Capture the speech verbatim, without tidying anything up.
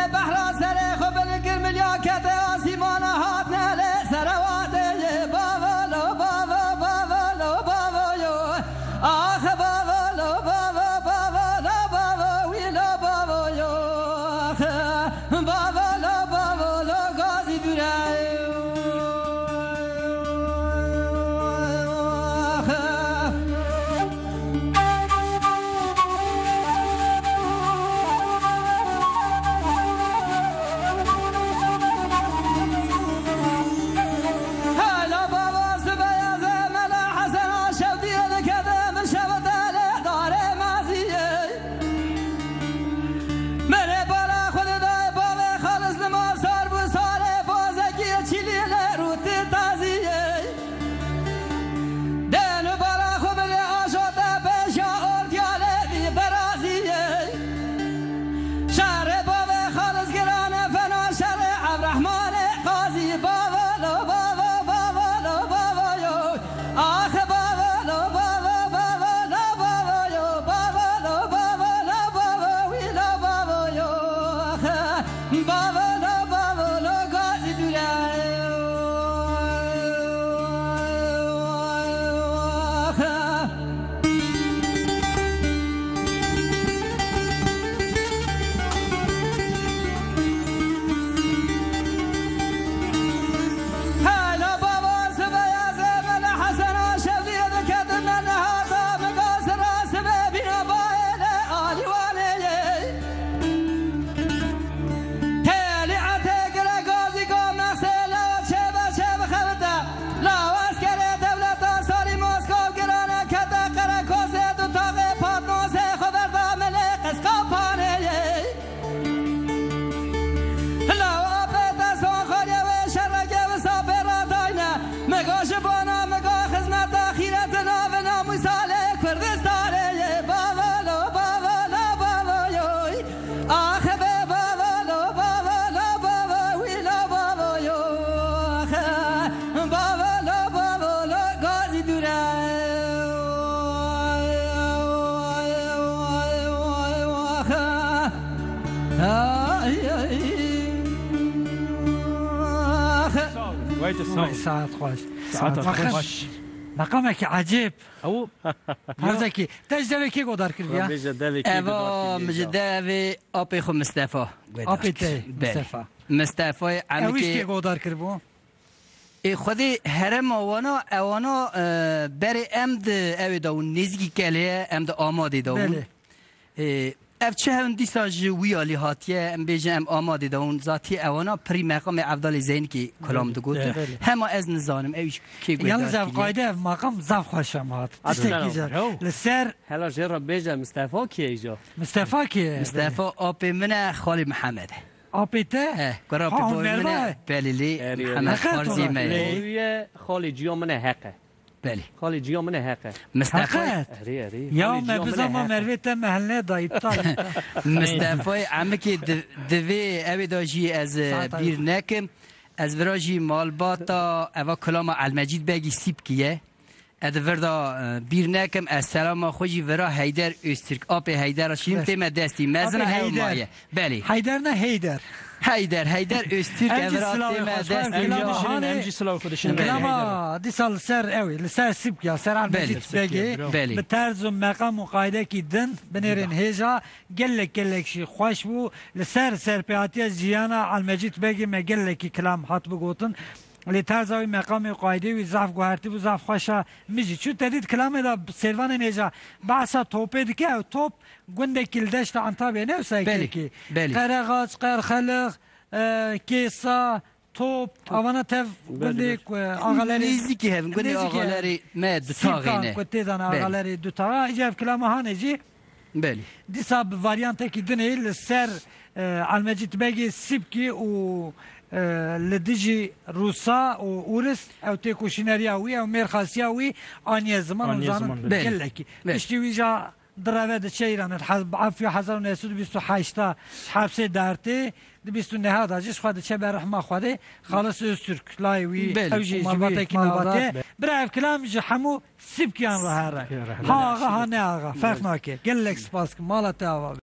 ساعت خوش ساعت خوش مقامك عجيب او هذاكي تجدوي كي قدر كريا اوا مجدوي ابي خو مصطفى ابي تي مصطفى مصطفى عمي كي قدر كربو ای خودی هرم آوانا آوانا بری امد اوی داون نزگی کلیه امد آماده داون اف چه هم دیسا جوی آلی هاتیه ام بیجه ام آماده داون ذاتی آوانا پری مقام عبدال زین کی کلام دو گوت همه از نزانم اویش کی گوید یعنی زف قایده مقام زف خوشم هات لسر هلا جرب بیجه مصطفى کی ایجا مصطفى کی مصطفى آپی من خالی محمد آپیته قرار بپوی من بلیلی محمد خارزی می خالی جیا من حقه بله خالی جیا من حقه مصطفى اری اری یا ما بزما مرویت محله دایطال مصطفى عمکی دوی اوی داجی از بیر نکم از وراجی مالباتا اوا کلام المجید بگی سیب کیه ادوردا بیر نکم السلام خوشی ورا حیدر استرک آب حیدر شیم تیم دستی مزن حیدر بله حیدر نه حیدر حیدر حیدر استرک ورا تیم دستی امجی سلام خودشون کلام دی سال سر اوی لسر سیب کیا سر المجید بگی به طرز و مقام و قاعده کی دن بنرین هجا گلک گلک شی خوش بو لسر سر پیاتی زیانا المجید بگی مگلکی کلام هات بگوتن لتازوی مقام قاعده و ضعف گوهرتی و ضعف خوشا میجی چون تدید کلام دا سروان نیجا بعثا توپه دیگه او توپ گنده کلدشت انتابه نه وسایکی کی قرغاز قرخلق کیسا توپ آوانا تف گنده آغالری نزدیکی هم گنده آغالری مد تاغینه گنده دان آغالری دو تاغا ایجاب کلام ها نیجی بله دیسا واریانت کی دنیل سر المجید بگی سیب کی و لدیجی روسا و اورس او تکوشینریاوی او مرخاسیاوی آنی زمان و زمان کلکی اشتی ویجا دراوه ده چیران عفی هزار و نهصد و بیست و هشت حبسه درته ده بیست و نه داجش خواهد چه برحمه خواهده خالص استرک لایوی اوجی جواته کی نواته برای کلام جه همو سیب کیان را هره ها آقا ها نه آقا فرق ناکه گلک سپاس که مالت آوا